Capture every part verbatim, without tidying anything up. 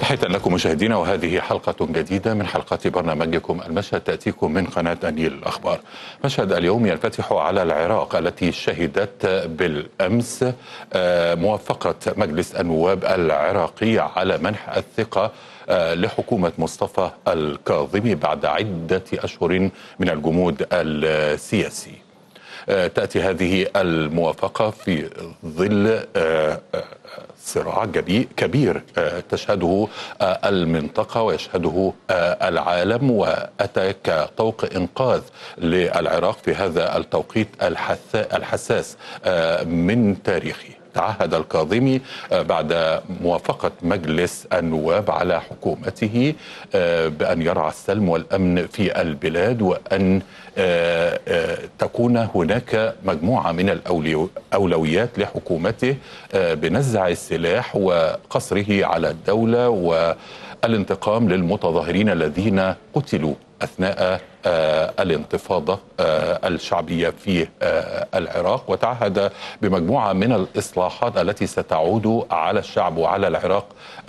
تحية لكم مشاهدينا، وهذه حلقة جديدة من حلقات برنامجكم المشهد تأتيكم من قناة النيل الأخبار. مشهد اليوم ينفتح على العراق التي شهدت بالأمس موافقة مجلس النواب العراقي على منح الثقة لحكومة مصطفى الكاظمي بعد عدة أشهر من الجمود السياسي. تأتي هذه الموافقة في ظل صراع كبير تشهده المنطقة ويشهده العالم، وأتى كطوق إنقاذ للعراق في هذا التوقيت الحساس من تاريخه. تعهد الكاظمي بعد موافقة مجلس النواب على حكومته بأن يرعى السلم والأمن في البلاد، وأن تكون هناك مجموعة من الأولويات لحكومته بنزع السلاح وقصره على الدولة والانتقام للمتظاهرين الذين قتلوا أثناء الانتفاضة الشعبية في العراق، وتعهد بمجموعة من الإصلاحات التي ستعود على الشعب وعلى العراق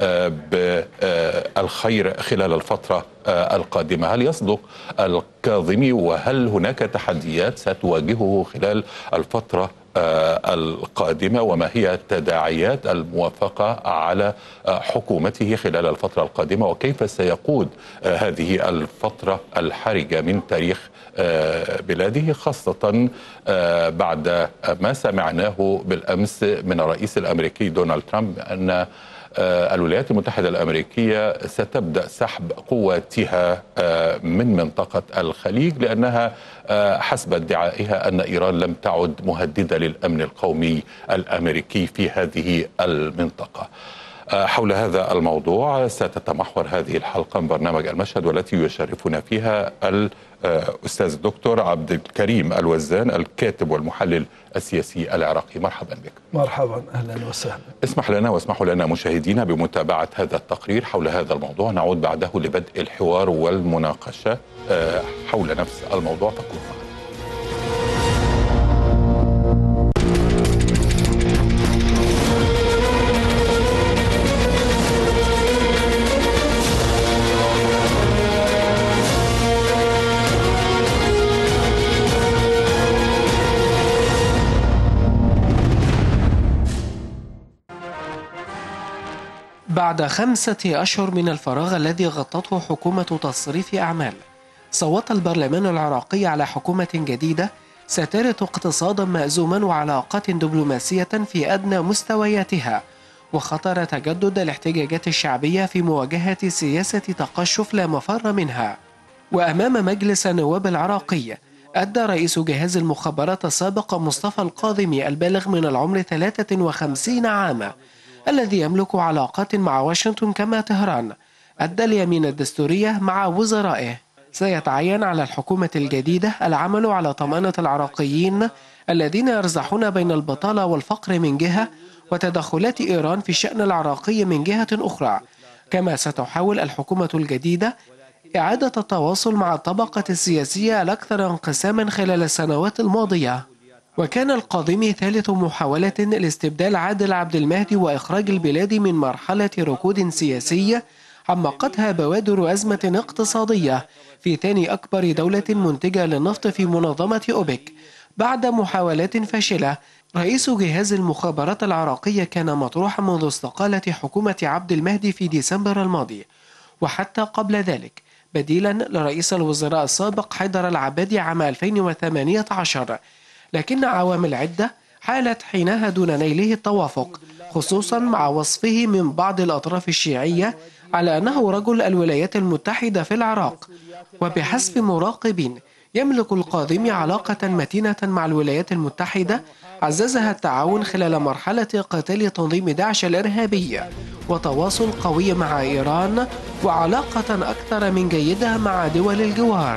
بالخير خلال الفترة القادمة. هل يصدق الكاظمي، وهل هناك تحديات ستواجهه خلال الفترة القادمة، وما هي تداعيات الموافقة على حكومته خلال الفترة القادمة، وكيف سيقود هذه الفترة الحرجة من تاريخ بلاده، خاصة بعد ما سمعناه بالأمس من الرئيس الأمريكي دونالد ترامب أن الولايات المتحدة الأمريكية ستبدأ سحب قواتها من منطقة الخليج، لأنها حسب ادعائها أن إيران لم تعد مهددة للأمن القومي الأمريكي في هذه المنطقة. حول هذا الموضوع ستتمحور هذه الحلقة من برنامج المشهد، والتي يشرفنا فيها الأستاذ الدكتور عبد الكريم الوزان، الكاتب والمحلل السياسي العراقي. مرحبا بك. مرحبا، أهلا وسهلا. اسمح لنا واسمحوا لنا مشاهدينا بمتابعة هذا التقرير حول هذا الموضوع. نعود بعده لبدء الحوار والمناقشة حول نفس الموضوع، فكونوا معنا. بعد خمسة أشهر من الفراغ الذي غطته حكومة تصريف أعمال، صوت البرلمان العراقي على حكومة جديدة سترث اقتصادا مأزوما وعلاقات دبلوماسية في أدنى مستوياتها، وخطر تجدد الاحتجاجات الشعبية في مواجهة سياسة تقشف لا مفر منها. وأمام مجلس النواب العراقي أدى رئيس جهاز المخابرات السابق مصطفى الكاظمي البالغ من العمر ثلاثة وخمسين عاما، الذي يملك علاقات مع واشنطن كما طهران، أدى اليمين الدستورية مع وزرائه. سيتعين على الحكومة الجديدة العمل على طمأنة العراقيين الذين يرزحون بين البطالة والفقر من جهة، وتدخلات إيران في الشأن العراقي من جهة أخرى. كما ستحاول الحكومة الجديدة إعادة التواصل مع الطبقة السياسية الأكثر انقساما خلال السنوات الماضية. وكان الكاظمي ثالث محاولة لاستبدال عادل عبد المهدي وإخراج البلاد من مرحلة ركود سياسي عمقتها بوادر أزمة اقتصادية في ثاني أكبر دولة منتجة للنفط في منظمة أوبك. بعد محاولات فاشلة، رئيس جهاز المخابرات العراقية كان مطروحا منذ استقالة حكومة عبد المهدي في ديسمبر الماضي، وحتى قبل ذلك بديلا لرئيس الوزراء السابق حيدر العبادي عام ألفين وثمانية عشر، لكن عوامل عدة حالت حينها دون نيله التوافق، خصوصا مع وصفه من بعض الأطراف الشيعية على أنه رجل الولايات المتحدة في العراق. وبحسب مراقبين، يملك الكاظمي علاقة متينة مع الولايات المتحدة عززها التعاون خلال مرحلة قتال تنظيم داعش الإرهابي، وتواصل قوي مع إيران، وعلاقة أكثر من جيدة مع دول الجوار.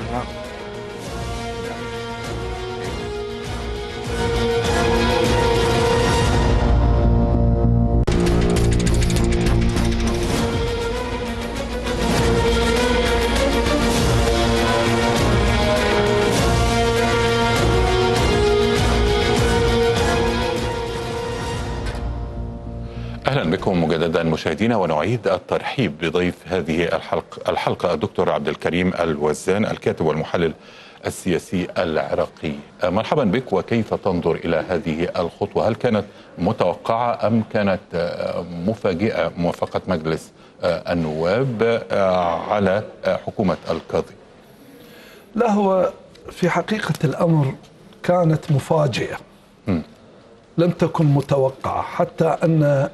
أهلا بكم مجددا مشاهدينا، ونعيد الترحيب بضيف هذه الحلقة الحلقة الدكتور عبد الكريم الوزان، الكاتب والمحلل السياسي العراقي. مرحبا بك، وكيف تنظر إلى هذه الخطوة؟ هل كانت متوقعة أم كانت مفاجئة موافقة مجلس النواب على حكومة الكاظمي؟ لا، هو في حقيقة الأمر كانت مفاجئة، م. لم تكن متوقعة، حتى أن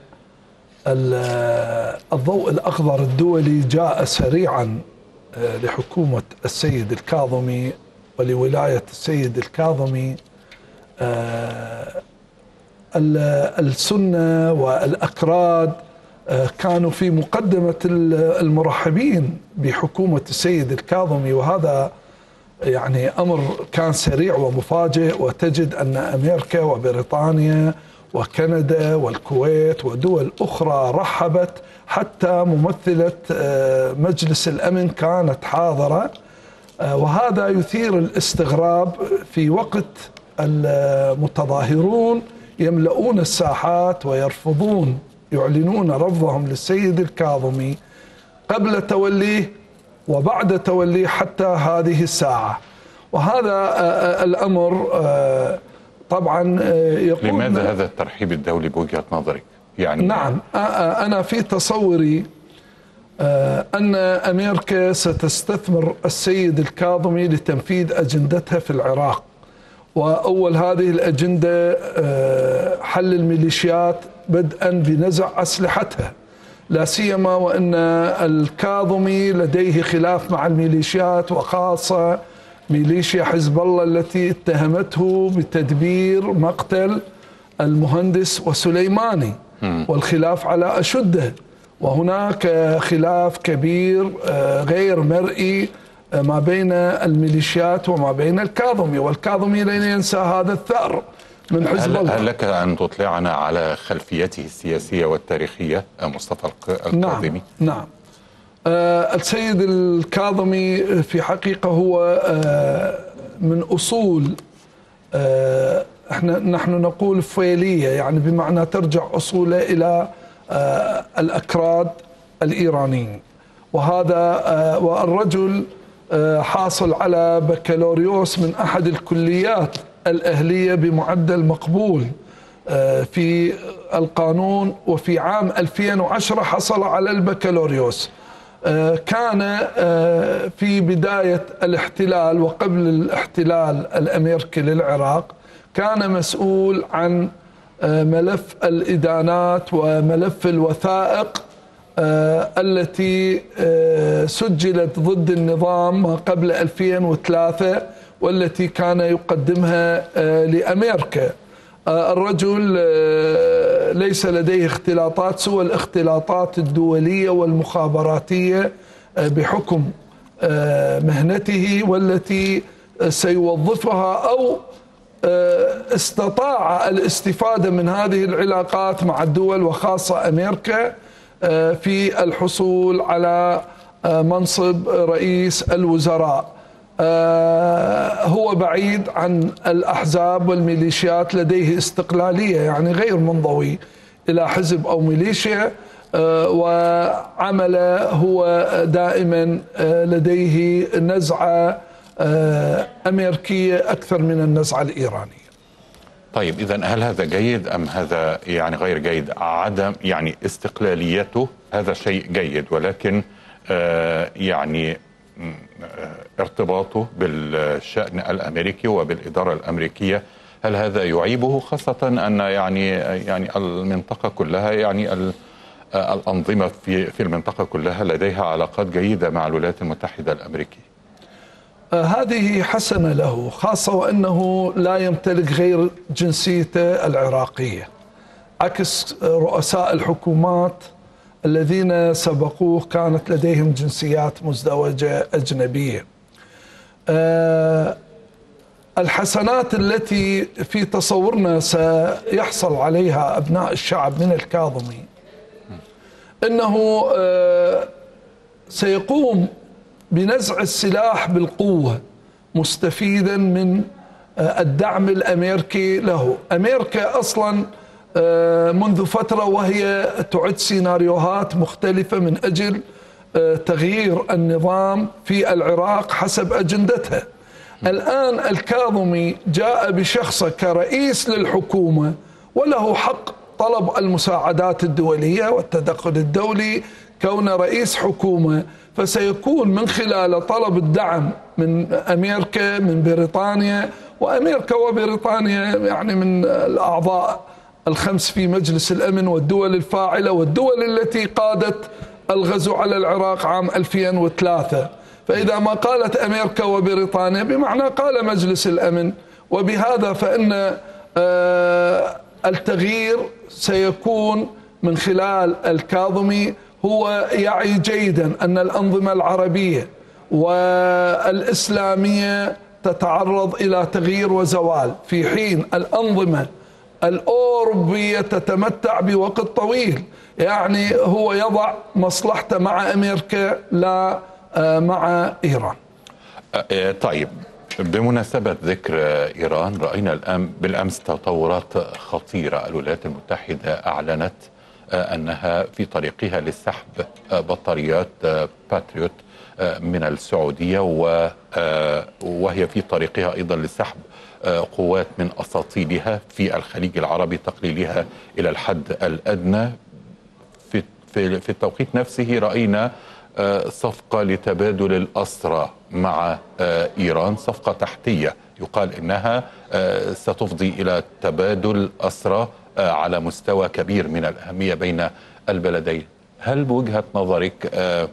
الضوء الأخضر الدولي جاء سريعا لحكومة السيد الكاظمي ولولاية السيد الكاظمي. السنة والأكراد كانوا في مقدمة المرحبين بحكومة السيد الكاظمي، وهذا يعني أمر كان سريع ومفاجئ. وتجد أن أمريكا وبريطانيا وكندا والكويت ودول أخرى رحبت، حتى ممثلة مجلس الأمن كانت حاضرة، وهذا يثير الاستغراب في وقت المتظاهرون يملؤون الساحات ويرفضون، يعلنون رفضهم للسيد الكاظمي قبل توليه وبعد توليه حتى هذه الساعة. وهذا الأمر طبعا يقول لماذا هذا الترحيب الدولي بوجهة نظرك؟ يعني نعم، أنا في تصوري أن أمريكا ستستثمر السيد الكاظمي لتنفيذ أجندتها في العراق، وأول هذه الأجندة حل الميليشيات بدءا بنزع أسلحتها، لا سيما وأن الكاظمي لديه خلاف مع الميليشيات، وخاصة ميليشيا حزب الله التي اتهمته بتدبير مقتل المهندس وسليماني، والخلاف على أشده. وهناك خلاف كبير غير مرئي ما بين الميليشيات وما بين الكاظمي، والكاظمي لن ينسى هذا الثأر من حزب الله. هل لك أن تطلعنا على خلفيته السياسية والتاريخية مصطفى الكاظمي؟ نعم, نعم. آه السيد الكاظمي في حقيقة هو آه من أصول، آه احنا نحن نقول فيلية، يعني بمعنى ترجع أصوله إلى آه الأكراد الإيرانيين. وهذا آه والرجل آه حاصل على بكالوريوس من أحد الكليات الأهلية بمعدل مقبول آه في القانون، وفي عام ألفين وعشرة حصل على البكالوريوس. كان في بداية الاحتلال وقبل الاحتلال الأمريكي للعراق كان مسؤول عن ملف الإدانات وملف الوثائق التي سجلت ضد النظام ما قبل ألفين وثلاثة، والتي كان يقدمها لأمريكا. الرجل ليس لديه اختلاطات سوى الاختلاطات الدولية والمخابراتية بحكم مهنته، والتي سيوظفها أو استطاع الاستفادة من هذه العلاقات مع الدول وخاصة أمريكا في الحصول على منصب رئيس الوزراء. آه هو بعيد عن الأحزاب والميليشيات، لديه استقلالية، يعني غير منضوي إلى حزب أو ميليشيا، آه وعمل هو دائما آه لديه نزعة آه أمريكية أكثر من النزعة الإيرانية. طيب، إذن هل هذا جيد أم هذا يعني غير جيد؟ عدم يعني استقلاليته هذا شيء جيد، ولكن آه يعني ارتباطه بالشأن الأمريكي وبالإدارة الأمريكية، هل هذا يعيبه؟ خاصة أن يعني يعني المنطقة كلها، يعني الأنظمة في في المنطقة كلها لديها علاقات جيدة مع الولايات المتحدة الأمريكية. هذه حسنة له، خاصة وأنه لا يمتلك غير جنسيته العراقية، عكس رؤساء الحكومات الذين سبقوه كانت لديهم جنسيات مزدوجة أجنبية. أه الحسنات التي في تصورنا سيحصل عليها أبناء الشعب من الكاظمي أنه أه سيقوم بنزع السلاح بالقوة، مستفيدا من أه الدعم الأمريكي له. أمريكا أصلا منذ فترة وهي تعد سيناريوهات مختلفة من أجل تغيير النظام في العراق حسب أجندتها. الآن الكاظمي جاء بشخصه كرئيس للحكومة وله حق طلب المساعدات الدولية والتدخل الدولي كون رئيس حكومة، فسيكون من خلال طلب الدعم من أمريكا من بريطانيا، وأمريكا وبريطانيا يعني من الأعضاء الخمس في مجلس الأمن والدول الفاعلة والدول التي قادت الغزو على العراق عام ألفين وثلاثة. فإذا ما قالت أمريكا وبريطانيا بمعنى قال مجلس الأمن، وبهذا فإن التغيير سيكون من خلال الكاظمي. هو يعي جيدا أن الأنظمة العربية والإسلامية تتعرض إلى تغيير وزوال، في حين الأنظمة الأوروبية تتمتع بوقت طويل. يعني هو يضع مصلحته مع أمريكا لا مع إيران. طيب، بمناسبة ذكر إيران، رأينا الآن بالأمس تطورات خطيرة. الولايات المتحدة أعلنت أنها في طريقها لسحب بطاريات باتريوت من السعودية، وهي في طريقها أيضا لسحب قوات من أساطيلها في الخليج العربي، تقليلها إلى الحد الأدنى. في في التوقيت نفسه رأينا صفقة لتبادل الأسرى مع إيران، صفقة تحتية يقال إنها ستفضي إلى تبادل أسرى على مستوى كبير من الأهمية بين البلدين. هل بوجهة نظرك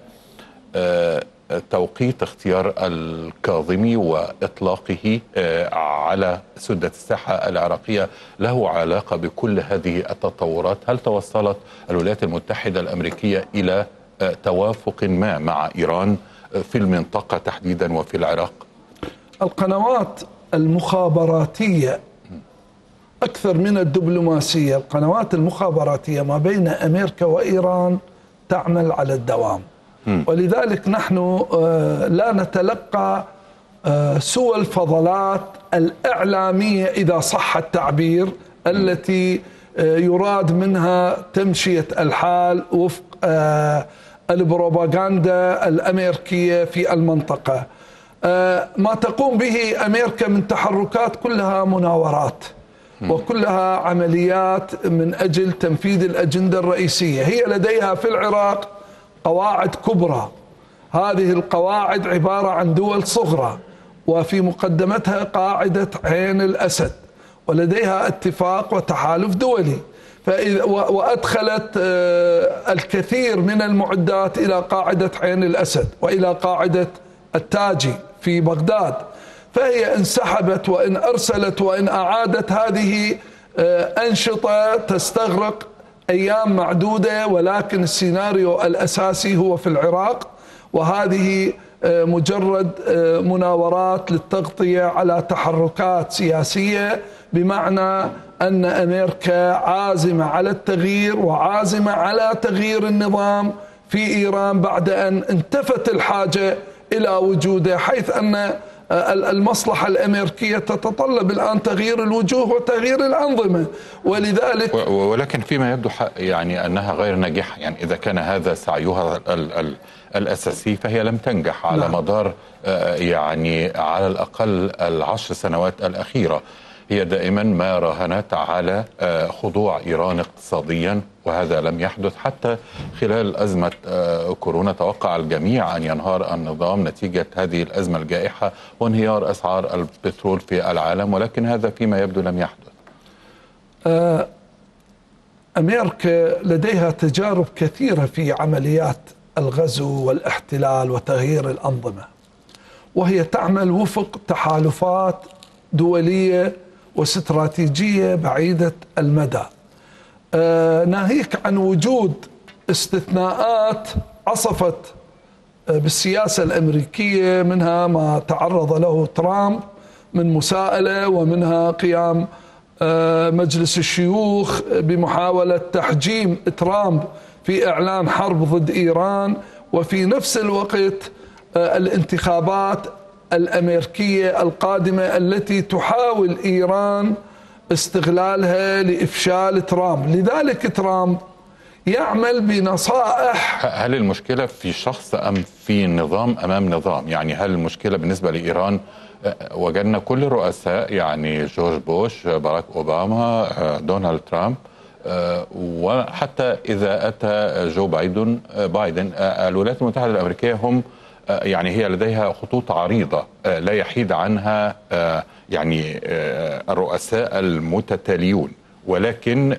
توقيت اختيار الكاظمي وإطلاقه على سدة الساحة العراقية له علاقة بكل هذه التطورات؟ هل توصلت الولايات المتحدة الأمريكية إلى توافق ما مع إيران في المنطقة تحديدا وفي العراق؟ القنوات المخابراتية أكثر من الدبلوماسية، القنوات المخابراتية ما بين أمريكا وإيران تعمل على الدوام، ولذلك نحن لا نتلقى سوى الفضلات الإعلامية إذا صح التعبير التي يراد منها تمشية الحال وفق البروباغندا الأمريكية في المنطقة. ما تقوم به أمريكا من تحركات كلها مناورات وكلها عمليات من أجل تنفيذ الأجندة الرئيسية. هي لديها في العراق قواعد كبرى، هذه القواعد عبارة عن دول صغرى، وفي مقدمتها قاعدة عين الأسد، ولديها اتفاق وتحالف دولي، فإذا وأدخلت الكثير من المعدات إلى قاعدة عين الأسد وإلى قاعدة التاجي في بغداد. فهي انسحبت وإن أرسلت وإن أعادت هذه أنشطة تستغرق أيام معدودة، ولكن السيناريو الأساسي هو في العراق، وهذه مجرد مناورات للتغطية على تحركات سياسية، بمعنى أن أمريكا عازمة على التغيير وعازمة على تغيير النظام في إيران بعد أن انتفت الحاجة إلى وجوده، حيث أن المصلحة الأمريكية تتطلب الآن تغيير الوجوه وتغيير الأنظمة. ولذلك ولكن فيما يبدو يعني أنها غير ناجحة. يعني إذا كان هذا سعيها ال ال الأساسي فهي لم تنجح على نعم. مدار يعني على الأقل العشر سنوات الأخيرة. هي دائما ما راهنت على خضوع إيران اقتصاديا، وهذا لم يحدث حتى خلال أزمة كورونا. توقع الجميع أن ينهار النظام نتيجة هذه الأزمة الجائحة وانهيار أسعار البترول في العالم، ولكن هذا فيما يبدو لم يحدث. أمريكا لديها تجارب كثيرة في عمليات الغزو والاحتلال وتغيير الأنظمة، وهي تعمل وفق تحالفات دولية واستراتيجية بعيدة المدى، آه ناهيك عن وجود استثناءات عصفت بالسياسة الأمريكية، منها ما تعرض له ترامب من مساءلة، ومنها قيام آه مجلس الشيوخ بمحاولة تحجيم ترامب في إعلان حرب ضد إيران، وفي نفس الوقت آه الانتخابات الأمريكية القادمة التي تحاول إيران استغلالها لإفشال ترامب. لذلك ترامب يعمل بنصائح. هل المشكلة في شخص أم في نظام أمام نظام؟ يعني هل المشكلة بالنسبة لإيران وجدنا كل الرؤساء، يعني جورج بوش، باراك أوباما، دونالد ترامب، وحتى إذا أتى جو بايدن بايدن الولايات المتحدة الأمريكية هم يعني هي لديها خطوط عريضة لا يحيد عنها يعني الرؤساء المتتاليون، ولكن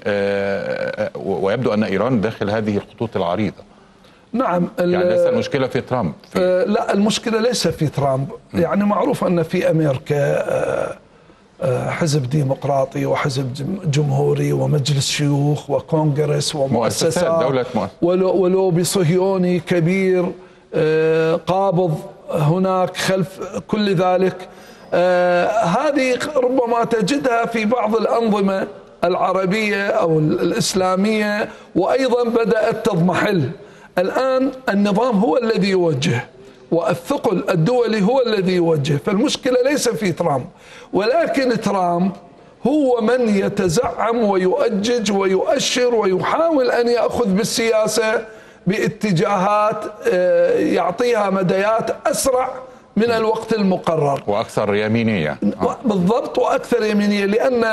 ويبدو أن إيران داخل هذه الخطوط العريضة. نعم، يعني ليس المشكلة في ترامب في آه لا، المشكلة ليس في ترامب. م. يعني معروف أن في أمريكا آه آه حزب ديمقراطي وحزب جمهوري ومجلس شيوخ وكونغرس ومؤسسات دولة ولوبي صهيوني كبير آه قابض هناك خلف كل ذلك. آه هذه ربما تجدها في بعض الأنظمة العربية أو الإسلامية، وأيضا بدأت تضمحل. الآن النظام هو الذي يوجه، والثقل الدولي هو الذي يوجه، فالمشكلة ليس في ترامب، ولكن ترامب هو من يتزعم ويؤجج ويؤشر ويحاول أن يأخذ بالسياسة باتجاهات يعطيها مديات أسرع من الوقت المقرر وأكثر يمينية. بالضبط، وأكثر يمينية، لأن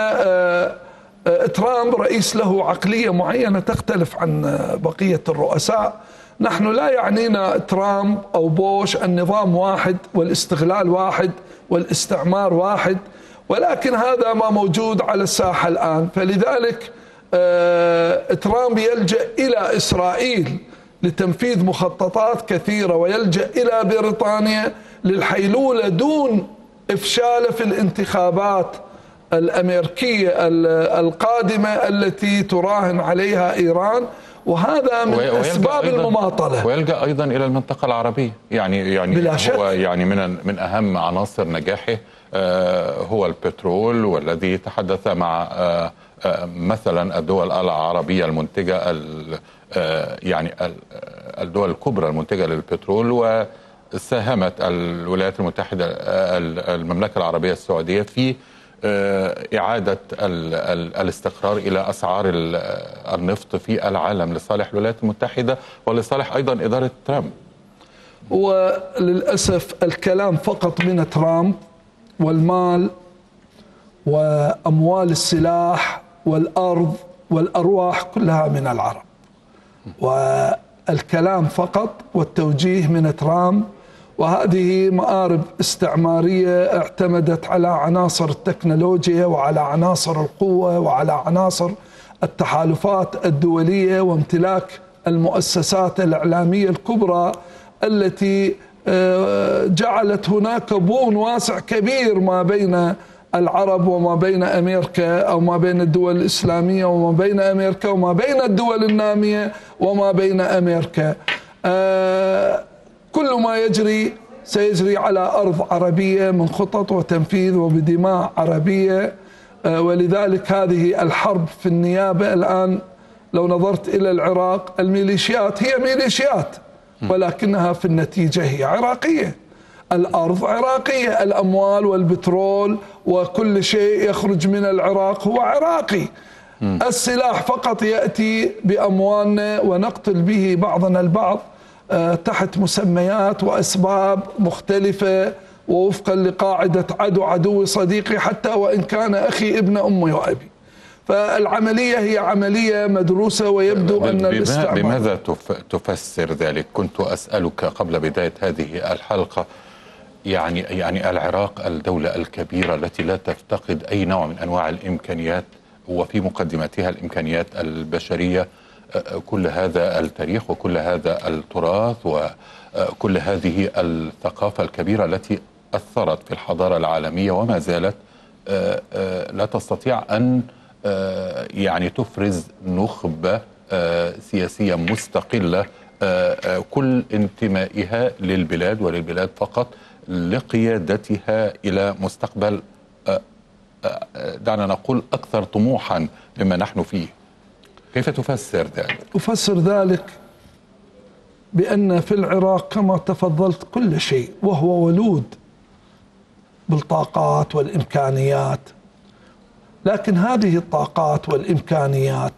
ترامب رئيس له عقلية معينة تختلف عن بقية الرؤساء. نحن لا يعنينا ترامب أو بوش، النظام واحد والاستغلال واحد والاستعمار واحد، ولكن هذا ما موجود على الساحة الآن. فلذلك ترامب يلجأ إلى إسرائيل لتنفيذ مخططات كثيرة، ويلجأ إلى بريطانيا للحيلولة دون إفشال في الانتخابات الأمريكية القادمة التي تراهن عليها إيران، وهذا من أسباب المماطلة. ويلجأ أيضا إلى المنطقة العربية، يعني يعني بلا هو شك. يعني من من أهم عناصر نجاحه هو البترول، والذي تحدث مع مثلا الدول العربية المنتجة يعني الدول الكبرى المنتجة للبترول، وساهمت الولايات المتحدة المملكة العربية السعودية في إعادة الاستقرار إلى أسعار النفط في العالم لصالح الولايات المتحدة ولصالح أيضا إدارة ترامب. وللأسف الكلام فقط من ترامب، والمال وأموال السلاح والأرض والأرواح كلها من العرب، والكلام فقط والتوجيه من ترامب. وهذه مآرب استعمارية اعتمدت على عناصر التكنولوجيا وعلى عناصر القوة وعلى عناصر التحالفات الدولية وامتلاك المؤسسات الإعلامية الكبرى التي جعلت هناك بون واسع كبير ما بين العرب وما بين أمريكا، أو ما بين الدول الإسلامية وما بين أمريكا، وما بين الدول النامية وما بين أمريكا. كل ما يجري سيجري على أرض عربية من خطط وتنفيذ وبدماء عربية. ولذلك هذه الحرب في النيابة الآن، لو نظرت إلى العراق، الميليشيات هي ميليشيات ولكنها في النتيجة هي عراقية، الأرض عراقية، الأموال والبترول وكل شيء يخرج من العراق هو عراقي. السلاح فقط يأتي بأموالنا ونقتل به بعضنا البعض تحت مسميات وأسباب مختلفة ووفقا لقاعدة عدو عدو صديقي، حتى وإن كان أخي ابن أمي وأبي. فالعملية هي عملية مدروسة، ويبدو أن الاستعمار. بماذا تفسر ذلك؟ كنت أسألك قبل بداية هذه الحلقة، يعني يعني العراق الدولة الكبيرة التي لا تفتقد أي نوع من أنواع الإمكانيات، وفي مقدمتها الإمكانيات البشرية، كل هذا التاريخ وكل هذا التراث وكل هذه الثقافة الكبيرة التي أثرت في الحضارة العالمية، وما زالت لا تستطيع أن يعني تفرز نخبة سياسية مستقلة كل انتمائها للبلاد وللبلاد فقط، لقيادتها إلى مستقبل دعنا نقول أكثر طموحا مما نحن فيه. كيف تفسر ذلك؟ أفسر ذلك بأن في العراق كما تفضلت كل شيء، وهو ولود بالطاقات والإمكانيات، لكن هذه الطاقات والإمكانيات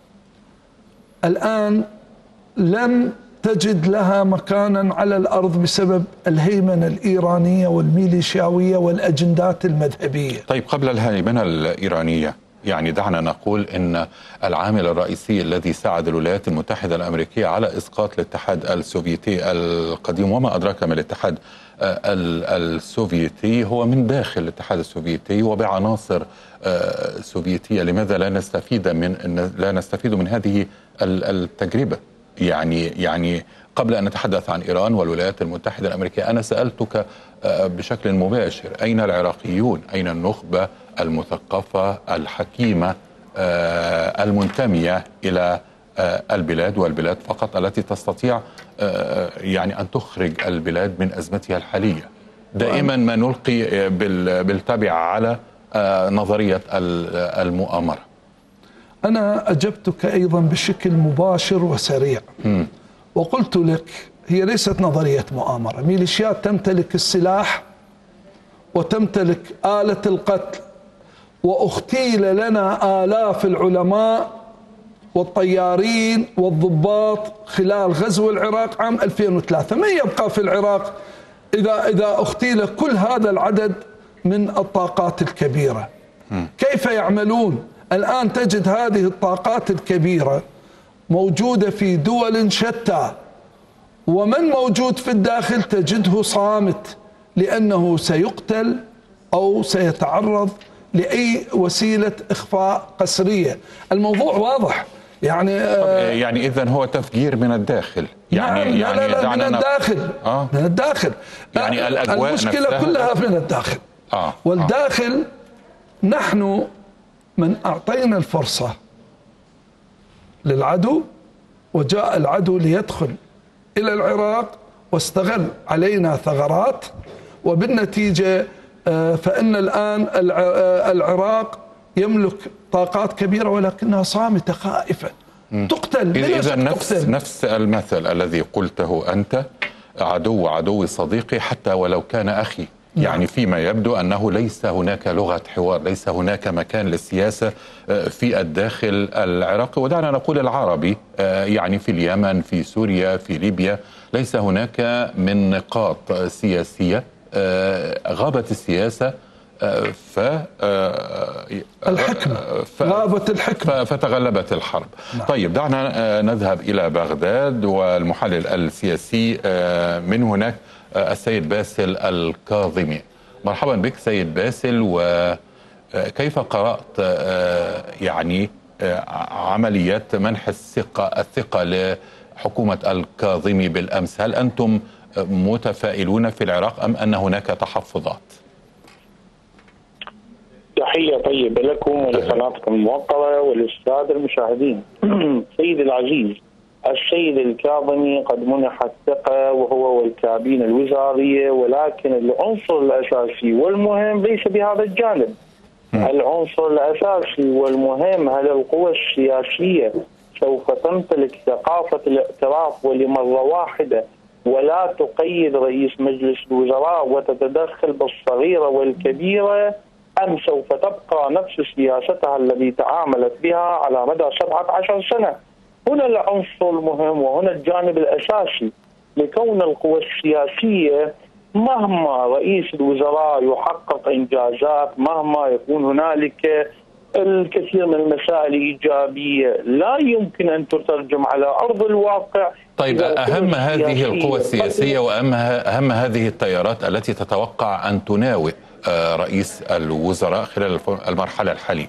الآن لم تجد لها مكانا على الأرض بسبب الهيمنة الإيرانية والميليشياوية والأجندات المذهبية. طيب، قبل الهيمنة الإيرانية يعني دعنا نقول إن العامل الرئيسي الذي ساعد الولايات المتحدة الأمريكية على إسقاط الاتحاد السوفيتي القديم، وما أدراك ما الاتحاد السوفيتي، هو من داخل الاتحاد السوفيتي وبعناصر سوفيتية. لماذا لا نستفيد من لا نستفيد من هذه التجربة؟ يعني يعني قبل أن نتحدث عن إيران والولايات المتحدة الأمريكية، أنا سألتك بشكل مباشر: أين العراقيون؟ أين النخبة المثقفة الحكيمة المنتمية إلى البلاد والبلاد فقط التي تستطيع يعني أن تخرج البلاد من أزمتها الحالية؟ دائما ما نلقي بالتبع على نظرية المؤامرة. أنا أجبتك أيضا بشكل مباشر وسريع م. وقلت لك هي ليست نظرية مؤامرة. ميليشيات تمتلك السلاح وتمتلك آلة القتل، واغتيل لنا آلاف العلماء والطيارين والضباط خلال غزو العراق عام ألفين وثلاثة. من يبقى في العراق إذا إذا اغتيل كل هذا العدد من الطاقات الكبيرة؟ م. كيف يعملون؟ الآن تجد هذه الطاقات الكبيرة موجودة في دول شتى، ومن موجود في الداخل تجده صامت، لأنه سيقتل أو سيتعرض لأي وسيلة إخفاء قسرية. الموضوع واضح. يعني آه يعني إذن هو تفجير من الداخل. يعني نعم. يعني لا لا لا من الداخل. آه من الداخل. يعني الأجواء المشكلة نفسها كلها من الداخل. آه والداخل آه. نحن من أعطينا الفرصة للعدو، وجاء العدو ليدخل إلى العراق واستغل علينا ثغرات، وبالنتيجة فإن الآن العراق يملك طاقات كبيرة ولكنها صامتة خائفة تقتل. إذا نفس نفس المثل الذي قلته أنت: عدو عدو صديقي حتى ولو كان أخي. يعني فيما يبدو أنه ليس هناك لغة حوار، ليس هناك مكان للسياسة في الداخل العراقي، ودعنا نقول العربي، يعني في اليمن، في سوريا، في ليبيا، ليس هناك من نقاط سياسية. غابت السياسة ف الحكمة غابت الحكمة فتغلبت الحرب. نعم. طيب، دعنا نذهب إلى بغداد والمحلل السياسي من هناك السيد باسل الكاظمي. مرحبا بك سيد باسل، وكيف قرأت يعني عمليات منح الثقة الثقة لحكومة الكاظمي بالأمس؟ هل أنتم متفائلون في العراق أم أن هناك تحفظات؟ تحية طيبة لكم ولقناتكم الموقرة وللسادة المشاهدين. سيدي العزيز، السيد الكاظمي قد منح الثقة وهو والكابينة الوزارية، ولكن العنصر الأساسي والمهم ليس بهذا الجانب. العنصر الأساسي والمهم: هل القوى السياسية سوف تمتلك ثقافة الاعتراف ولمرة واحدة ولا تقيد رئيس مجلس الوزراء وتتدخل بالصغيرة والكبيرة، أم سوف تبقى نفس سياستها التي تعاملت بها على مدى سبعة عشر سنة؟ هنا العنصر المهم وهنا الجانب الأساسي. لكون القوى السياسية مهما رئيس الوزراء يحقق إنجازات، مهما يكون هنالك الكثير من المسائل الإيجابية، لا يمكن أن تترجم على أرض الواقع. طيب، أهم هذه القوى السياسية وأهم أهم هذه التيارات التي تتوقع أن تناوئ رئيس الوزراء خلال المرحلة الحالية؟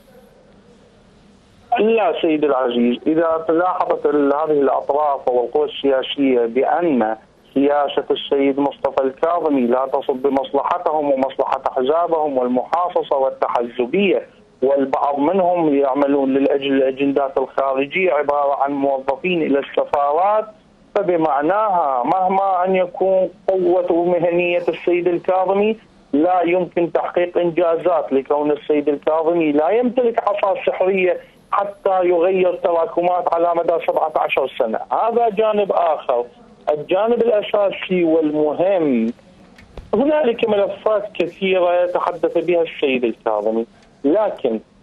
لا سيدي العزيز، إذا لاحظت هذه الأطراف والقوى السياسية بأن سياسة السيد مصطفى الكاظمي لا تصب بمصلحتهم ومصلحة أحزابهم والمحاصصة والتحزبية، والبعض منهم يعملون للأجل الأجندات الخارجية عبارة عن موظفين إلى السفارات، فبمعناها مهما أن يكون قوة ومهنية السيد الكاظمي لا يمكن تحقيق إنجازات، لكون السيد الكاظمي لا يمتلك عصا سحرية حتى يغير تراكمات على مدى سبعة عشر سنة. هذا جانب آخر. الجانب الأساسي والمهم: هنالك ملفات كثيرة تحدث بها السيد الكاظمي، لكن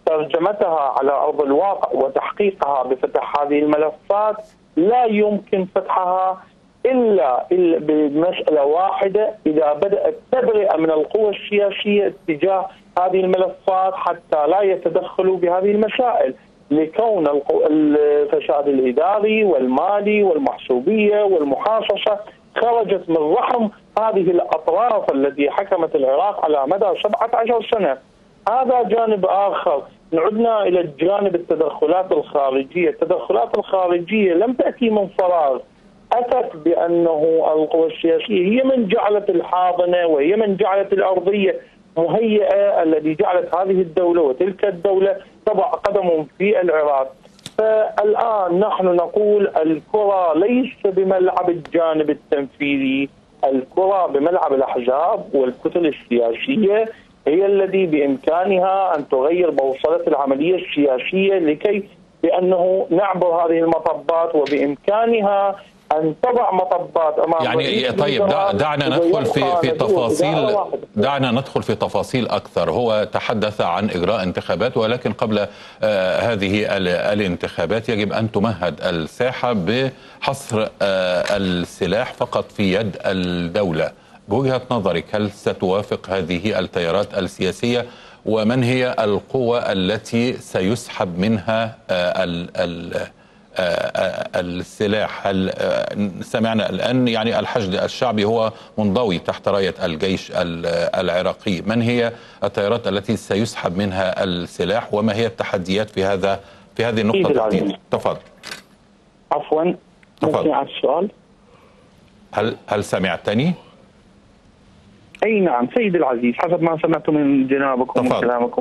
ترجمتها على أرض الواقع وتحقيقها بفتح هذه الملفات لا يمكن فتحها إلا بمسألة واحدة، إذا بدأت تبرئة من القوى السياسية اتجاه هذه الملفات حتى لا يتدخلوا بهذه المسائل، لكون الفساد الإداري والمالي والمحسوبية والمحاصصة خرجت من رحم هذه الأطراف التي حكمت العراق على مدى سبعة عشر سنة. هذا جانب آخر. نعدنا إلى الجانب التدخلات الخارجية. التدخلات الخارجية لم تأتي من فراغ، أتت بأنه القوى السياسية هي من جعلت الحاضنة وهي من جعلت الأرضية مهيئة الذي جعلت هذه الدولة وتلك الدولة تضع قدم في العراق. فالآن نحن نقول الكرة ليس بملعب الجانب التنفيذي، الكرة بملعب الأحزاب والكتل السياسية، هي الذي بإمكانها أن تغير بوصلة العملية السياسية لكي بأنه نعبر هذه المطبات، وبإمكانها أن تضع مطبات أمام يعني. طيب دعنا ندخل في في تفاصيل دعنا ندخل في تفاصيل أكثر. هو تحدث عن إجراء انتخابات، ولكن قبل آه هذه الانتخابات يجب أن تمهد الساحة بحصر آه السلاح فقط في يد الدولة. بوجهة نظرك هل ستوافق هذه التيارات السياسية؟ ومن هي القوى التي سيسحب منها آه ال ال السلاح؟ هل سمعنا الآن يعني الحشد الشعبي هو منضوي تحت راية الجيش العراقي، من هي التيارات التي سيسحب منها السلاح وما هي التحديات في هذا في هذه النقطة تحديدا؟ تفضل. عفوا ممكن على السؤال؟ هل هل سمعتني؟ اي نعم سيد العزيز، حسب ما سمعت من جنابكم وكلامكم.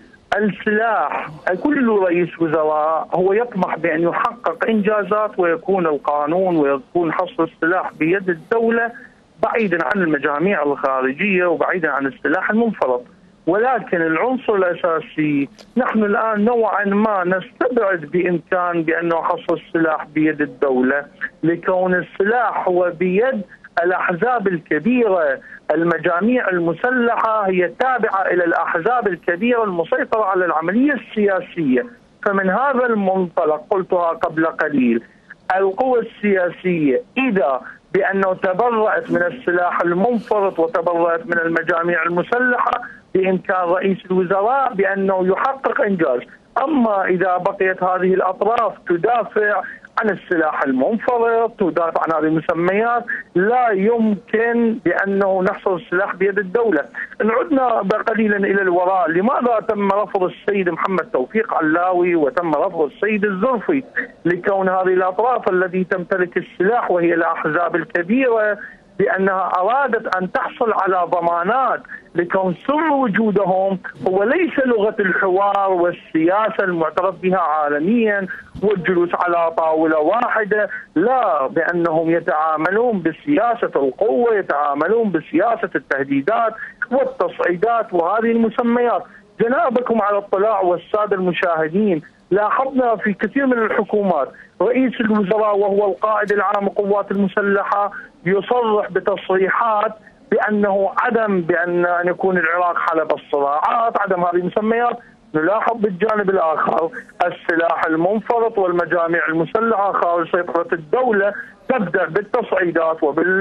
السلاح، كل رئيس وزراء هو يطمح بأن يحقق إنجازات ويكون القانون ويكون حصر السلاح بيد الدولة بعيدا عن المجاميع الخارجية وبعيدا عن السلاح المنفرط. ولكن العنصر الأساسي نحن الآن نوعا ما نستبعد بإمكان بأنه حصر السلاح بيد الدولة، لكون السلاح هو بيد الأحزاب الكبيرة. المجاميع المسلحة هي تابعة إلى الأحزاب الكبيرة المسيطرة على العملية السياسية. فمن هذا المنطلق قلتها قبل قليل، القوى السياسية إذا بأنه تبرأت من السلاح المنفرط وتبرأت من المجاميع المسلحة بإمكان رئيس الوزراء بأنه يحقق إنجاز. أما إذا بقيت هذه الأطراف تدافع عن السلاح المنفرط، تدافع عن هذه المسميات، لا يمكن بأنه نحصر السلاح بيد الدولة. إن عدنا قليلا إلى الوراء، لماذا تم رفض السيد محمد توفيق علاوي وتم رفض السيد الزرفي؟ لكون هذه الأطراف التي تمتلك السلاح وهي الأحزاب الكبيرة بأنها أرادت أن تحصل على ضمانات، لكون سر وجودهم هو ليس لغة الحوار والسياسة المعترف بها عالميا والجلوس على طاولة واحدة، لا، بأنهم يتعاملون بسياسة القوة، يتعاملون بسياسة التهديدات والتصعيدات وهذه المسميات. جنابكم على اطلاع والسادة المشاهدين، لاحظنا في كثير من الحكومات رئيس الوزراء وهو القائد العام للقوات المسلحة يصرح بتصريحات بأنه عدم بأن أن يكون العراق حلب الصراعات، عدم هذه المسميات. نلاحظ بالجانب الآخر السلاح المنفرط والمجاميع المسلحة خارج سيطرة الدولة تبدأ بالتصعيدات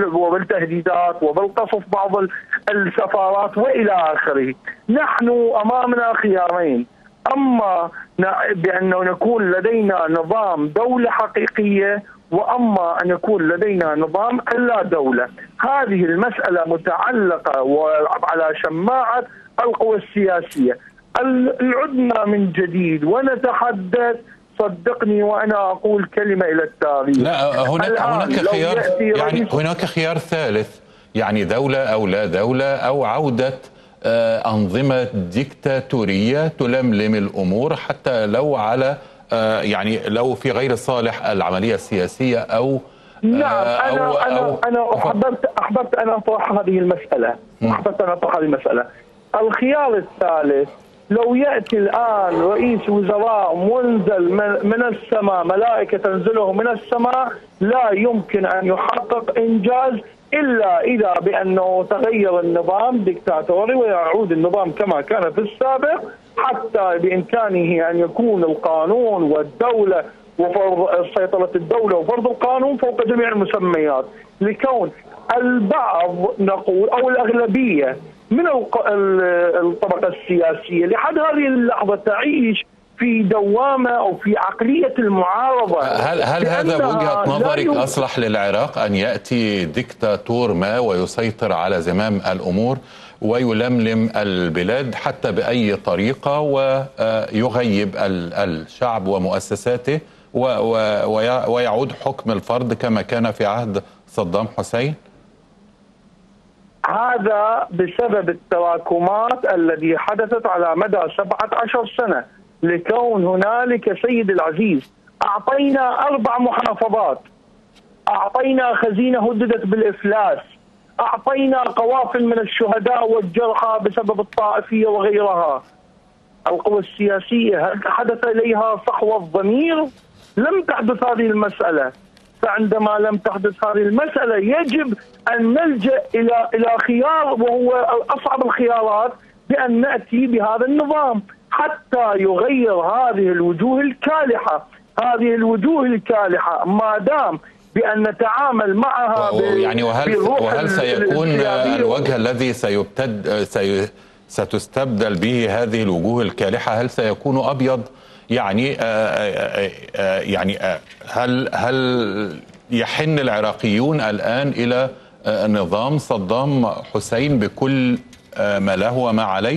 وبالتهديدات وبالقصف بعض السفارات وإلى آخره. نحن أمامنا خيارين، أما بأنه نكون لدينا نظام دولة حقيقية، وأما أن يكون لدينا نظام لا دولة. هذه المسألة متعلقة وعلى شماعة القوى السياسية. العدنا من جديد ونتحدث، صدقني وأنا أقول كلمة إلى التاريخ. لا، هناك هناك خيار، يعني هناك خيار ثالث، يعني دولة أو لا دولة، أو عودة أنظمة ديكتاتورية تلملم الأمور حتى لو على يعني لو في غير صالح العملية السياسية أو نعم. أنا أو أنا أو أنا أحببت أحببت أن أطرح هذه المسألة أحببت أن أطرح هذه المسألة. الخيار الثالث، لو يأتي الآن رئيس وزراء منزل من السماء، ملائكة تنزله من السماء، لا يمكن أن يحقق إنجاز إلا إذا بأنه تغير النظام ديكتاتوري ويعود النظام كما كان في السابق، حتى بإمكانه أن يكون القانون والدولة وفرض سيطرة الدولة وفرض القانون فوق جميع المسميات. لكون البعض نقول أو الأغلبية من الطبقة السياسية لحد هذه اللحظة تعيش في دوامة أو في عقلية المعارضة. هل هل هذا بوجهة نظرك أصلح للعراق أن يأتي ديكتاتور ما ويسيطر على زمام الأمور ويلملم البلاد حتى بأي طريقة ويغيب الشعب ومؤسساته ويعود حكم الفرد كما كان في عهد صدام حسين؟ هذا بسبب التراكمات التي حدثت على مدى سبعة عشر سنة. لكون هنالك سيد العزيز أعطينا أربع محافظات، أعطينا خزينة هددت بالإفلاس، أعطينا قوافل من الشهداء والجرحى بسبب الطائفية وغيرها. القوى السياسية هل حدث إليها صحوة ضمير؟ لم تحدث هذه المسألة. فعندما لم تحدث هذه المسألة يجب أن نلجأ إلى إلى خيار وهو أصعب الخيارات، بأن نأتي بهذا النظام حتى يغير هذه الوجوه الكالحة. هذه الوجوه الكالحة ما دام بأن نتعامل معها يعني وهل وهل سيكون الوجه الذي سيبتد سي ستستبدل به هذه الوجوه الكالحة هل سيكون أبيض؟ يعني آآ آآ يعني آآ هل هل يحن العراقيون الآن إلى نظام صدام حسين بكل ما له وما عليه؟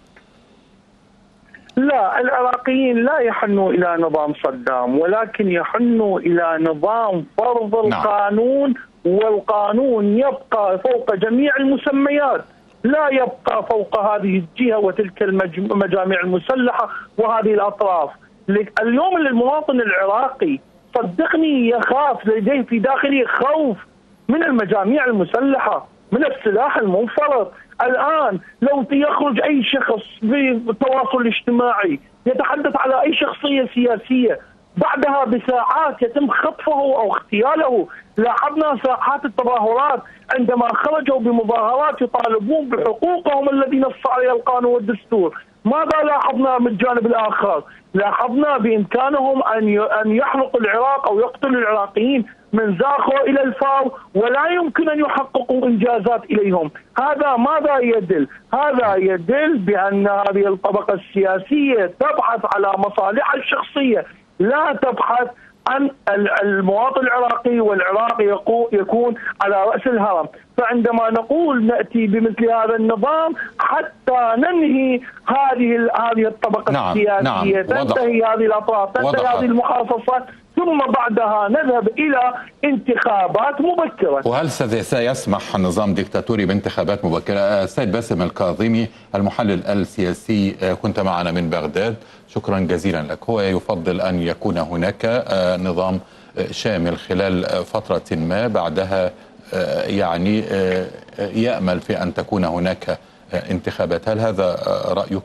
لا، العراقيين لا يحنوا إلى نظام صدام، ولكن يحنوا إلى نظام فرض القانون. والقانون يبقى فوق جميع المسميات، لا يبقى فوق هذه الجهة وتلك المجاميع المسلحة وهذه الأطراف. اليوم المواطن العراقي صدقني يخاف، لديه في داخله خوف من المجاميع المسلحة، من السلاح المنفرط. الآن لو يخرج أي شخص في التواصل الاجتماعي يتحدث على أي شخصية سياسية، بعدها بساعات يتم خطفه أو اغتياله. لاحظنا ساحات التظاهرات عندما خرجوا بمظاهرات يطالبون بحقوقهم الذي نص عليها القانون والدستور. ماذا لاحظنا من الجانب الآخر؟ لاحظنا بإمكانهم أن أن يحرقوا العراق أو يقتلوا العراقيين من زاخو إلى الفاو، ولا يمكن أن يحققوا إنجازات إليهم. هذا ماذا يدل؟ هذا يدل بأن هذه الطبقة السياسية تبحث على مصالحها الشخصية، لا تبحث عن المواطن العراقي، والعراق يكون على رأس الهرم. فعندما نقول نأتي بمثل هذا النظام حتى ننهي هذه هذه الطبقة نعم السياسية، نعم تنتهي هذه الأطراف، تنتهي هذه المخصصات، ثم بعدها نذهب إلى انتخابات مبكرة. وهل سيسمح النظام ديكتاتوري بانتخابات مبكرة؟ السيد باسم الكاظمي المحلل السياسي، كنت معنا من بغداد، شكرا جزيلا لك. هو يفضل أن يكون هناك نظام شامل خلال فترة ما، بعدها يعني يأمل في أن تكون هناك انتخابات. هل هذا رأيك؟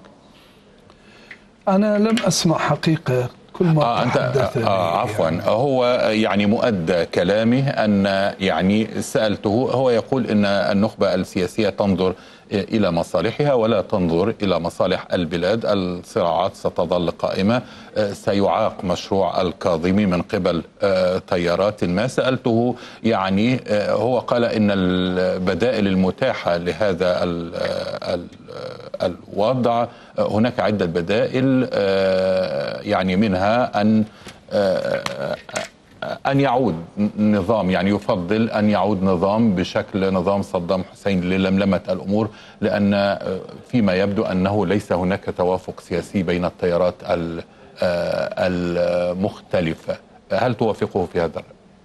أنا لم أسمع حقيقة كل ما آه تحدث. آه عفوا يعني. هو يعني مؤدى كلامه أن يعني سألته، هو يقول أن النخبة السياسية تنظر إلى مصالحها ولا تنظر إلى مصالح البلاد. الصراعات ستظل قائمة، سيعاق مشروع الكاظمي من قبل تيارات ما. سألته يعني هو قال إن البدائل المتاحة لهذا الوضع هناك عدة بدائل، يعني منها أن أن يعود نظام، يعني يفضل أن يعود نظام بشكل نظام صدام حسين للملمة الأمور، لأن فيما يبدو أنه ليس هناك توافق سياسي بين التيارات المختلفة. هل توافقه في هذا الرأي؟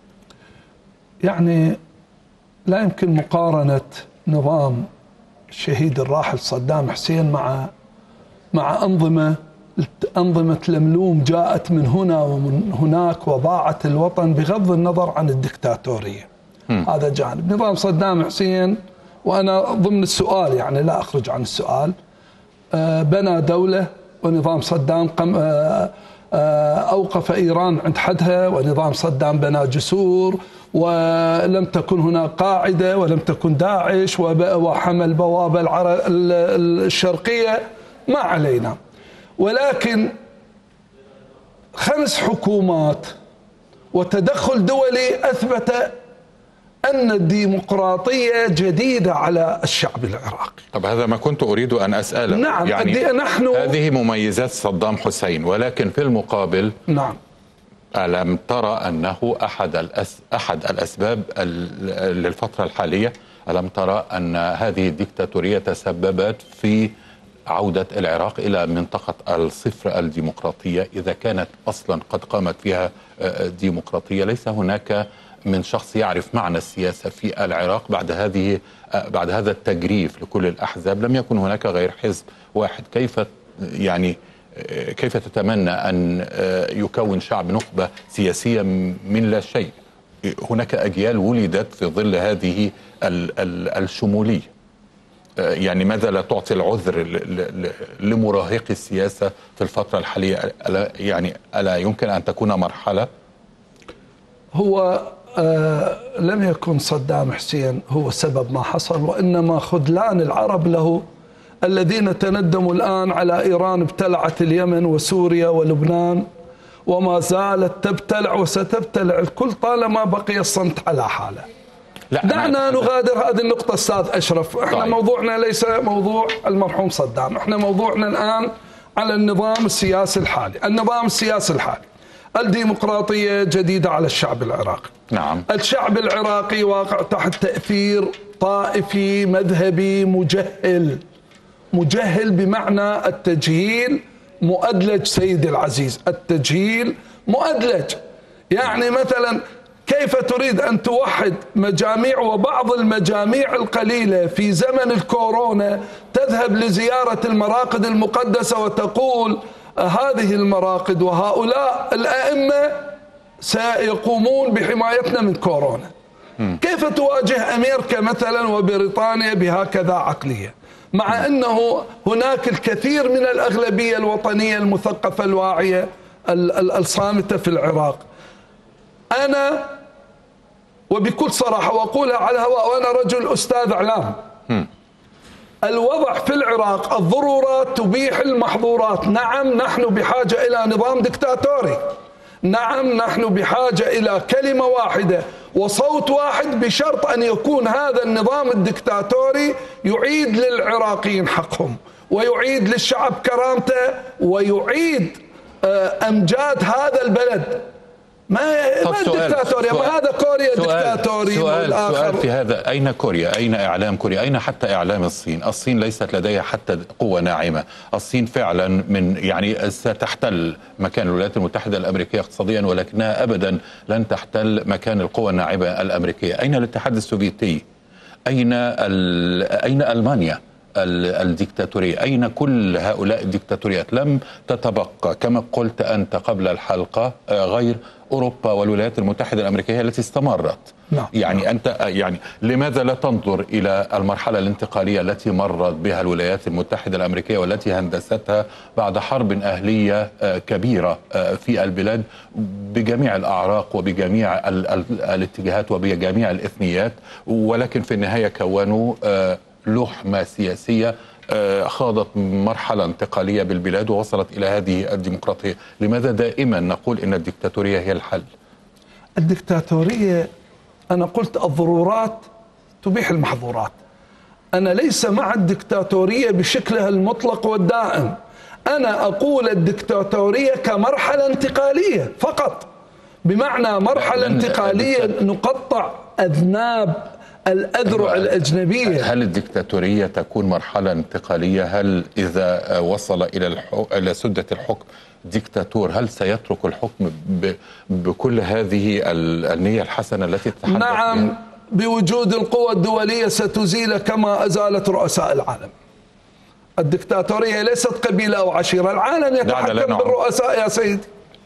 يعني لا يمكن مقارنة نظام الشهيد الراحل صدام حسين مع مع أنظمة أنظمة لملوم جاءت من هنا ومن هناك وضاعت الوطن بغض النظر عن الدكتاتورية. م. هذا جانب. نظام صدام حسين، وأنا ضمن السؤال يعني لا أخرج عن السؤال، بنى دولة، ونظام صدام قم أوقف إيران عند حدها، ونظام صدام بنى جسور، ولم تكن هناك قاعدة، ولم تكن داعش، وحمل بوابة الشرقية. ما علينا، ولكن خمس حكومات وتدخل دولي أثبت أن الديمقراطية جديدة على الشعب العراقي. طب هذا ما كنت أريد أن أسأله. نعم، يعني نحن هذه مميزات صدام حسين، ولكن في المقابل نعم ألم ترى أنه أحد الأس أحد الأسباب للفترة الحالية، ألم ترى أن هذه الديكتاتورية تسببت في عودة العراق إلى منطقة الصفر الديمقراطية؟ إذا كانت أصلا قد قامت فيها ديمقراطية، ليس هناك من شخص يعرف معنى السياسة في العراق بعد هذه بعد هذا التجريف لكل الأحزاب. لم يكن هناك غير حزب واحد. كيف يعني كيف تتمنى أن يكون شعب نخبة سياسية من لا شيء؟ هناك أجيال ولدت في ظل هذه الشمولية. يعني ماذا لا تعطي العذر لمراهقي السياسة في الفترة الحالية؟ يعني ألا يمكن أن تكون مرحلة؟ هو آه لم يكن صدام حسين هو سبب ما حصل، وإنما خذلان العرب له، الذين تندموا الآن على إيران ابتلعت اليمن وسوريا ولبنان، وما زالت تبتلع وستبتلع الكل طالما بقي الصمت على حاله. دعنا نغادر هذه النقطة أستاذ أشرف. احنا طيب. موضوعنا ليس موضوع المرحوم صدام، احنا موضوعنا الآن على النظام السياسي الحالي. النظام السياسي الحالي، الديمقراطية جديدة على الشعب العراقي. نعم. الشعب العراقي واقع تحت تأثير طائفي مذهبي مجهل، مجهل بمعنى التجهيل مؤدلج سيدي العزيز، التجهيل مؤدلج. يعني مثلا كيف تريد أن توحد مجاميع، وبعض المجاميع القليلة في زمن الكورونا تذهب لزيارة المراقد المقدسة وتقول هذه المراقد وهؤلاء الأئمة سيقومون بحمايتنا من كورونا. كيف تواجه أمريكا مثلا وبريطانيا بهكذا عقلية، مع أنه هناك الكثير من الأغلبية الوطنية المثقفة الواعية الصامتة في العراق؟ أنا وبكل صراحة وأقولها على الهواء وأنا رجل أستاذ إعلام، الوضع في العراق الضرورات تبيح المحظورات. نعم نحن بحاجة إلى نظام دكتاتوري، نعم نحن بحاجة إلى كلمة واحدة وصوت واحد، بشرط أن يكون هذا النظام الدكتاتوري يعيد للعراقيين حقهم، ويعيد للشعب كرامته، ويعيد أمجاد هذا البلد. ما ما الدكتاتوريا، ما هذا كوريا دكتاتوري. سؤال, سؤال في هذا، أين كوريا؟ أين إعلام كوريا؟ أين حتى إعلام الصين؟ الصين ليست لديها حتى قوة ناعمة. الصين فعلا من يعني ستحتل مكان الولايات المتحدة الأمريكية اقتصاديا، ولكنها أبدا لن تحتل مكان القوة الناعمة الأمريكية. أين الاتحاد السوفيتي؟ أين أين ألمانيا الديكتاتورية؟ أين كل هؤلاء الديكتاتوريات؟ لم تتبقى كما قلت أنت قبل الحلقة غير أوروبا والولايات المتحدة الأمريكية التي استمرت. نعم. يعني نعم. أنت يعني لماذا لا تنظر إلى المرحلة الانتقالية التي مرت بها الولايات المتحدة الأمريكية والتي هندستها بعد حرب أهلية كبيرة في البلاد بجميع الأعراق وبجميع الاتجاهات وبجميع الإثنيات، ولكن في النهاية كونوا لحمة سياسية خاضت مرحلة انتقالية بالبلاد ووصلت إلى هذه الديمقراطية. لماذا دائما نقول إن الديكتاتورية هي الحل؟ الديكتاتورية، أنا قلت الضرورات تبيح المحظورات. أنا ليس مع الديكتاتورية بشكلها المطلق والدائم، أنا أقول الديكتاتورية كمرحلة انتقالية فقط، بمعنى مرحلة انتقالية نقطع أذناب الأذرع الأجنبية. هل الديكتاتورية تكون مرحلة انتقالية؟ هل إذا وصل إلى الحو... إلى سدة الحكم ديكتاتور، هل سيترك الحكم ب... بكل هذه النية الحسنة التي تتحدث؟ نعم بها؟ بوجود القوى الدولية ستزيل كما أزالت رؤساء العالم. الديكتاتورية ليست قبيلة أو عشيرة، العالم يتحكم بالرؤساء يا سيدي.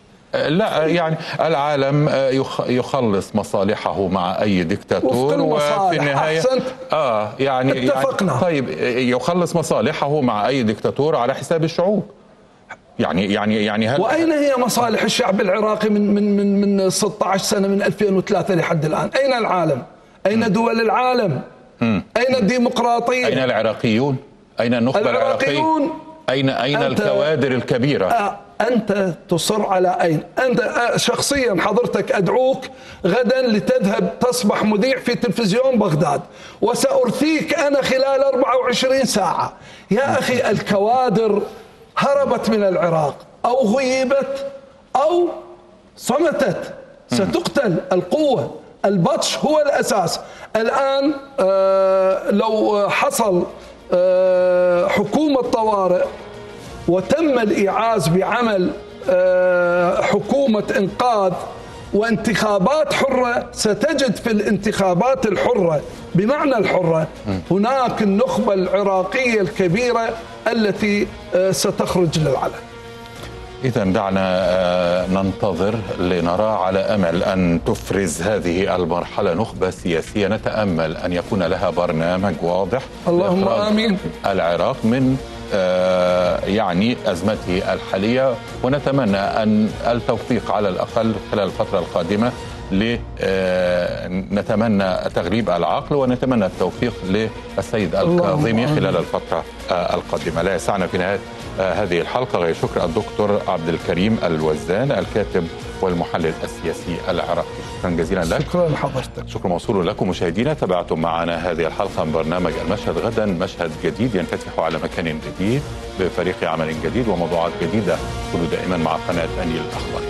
لا يعني العالم يخلص مصالحه مع أي دكتاتور، وفي النهاية آه يعني اتفقنا. يعني طيب يخلص مصالحه مع أي دكتاتور على حساب الشعوب. يعني يعني يعني هل واين هي مصالح الشعب العراقي من من من من ستة عشر سنه من ألفين وثلاثة لحد الان؟ اين العالم؟ اين دول العالم؟ اين الديمقراطيه؟ اين العراقيون؟ اين النخبه العراقيه؟ اين اين الكوادر الكبيره؟ أنت تصر على أين؟ أنت شخصيا حضرتك أدعوك غدا لتذهب تصبح مذيع في تلفزيون بغداد، وسأرثيك أنا خلال أربعة وعشرين ساعة. يا أخي الكوادر هربت من العراق أو غيبت أو صمتت، ستقتل. القوة البطش هو الأساس. الآن آه لو حصل آه حكومة طوارئ وتم الإيعاز بعمل حكومة إنقاذ وانتخابات حرة، ستجد في الانتخابات الحرة بمعنى الحرة هناك النخبة العراقية الكبيرة التي ستخرج للعلن. إذا دعنا ننتظر لنرى، على أمل أن تفرز هذه المرحلة نخبة سياسية نتأمل أن يكون لها برنامج واضح. اللهم آمين. العراق من يعني أزمته الحالية، ونتمنى أن التوفيق على الأقل خلال الفترة القادمة، نتمنى تغليب العقل ونتمنى التوفيق للسيد الكاظمي خلال الفترة القادمة. لا يسعنا في نهاية هذه الحلقة غير شكر الدكتور عبد الكريم الوزان، الكاتب والمحلل السياسي العراقي. شكرا جزيلا لك. شكرا لحضرتك. شكرا موصول لكم مشاهدينا، تابعتم معنا هذه الحلقة من برنامج المشهد. غدا مشهد جديد ينفتح على مكان جديد بفريق عمل جديد وموضوعات جديدة. كونوا دائما مع قناة النيل الأخبار.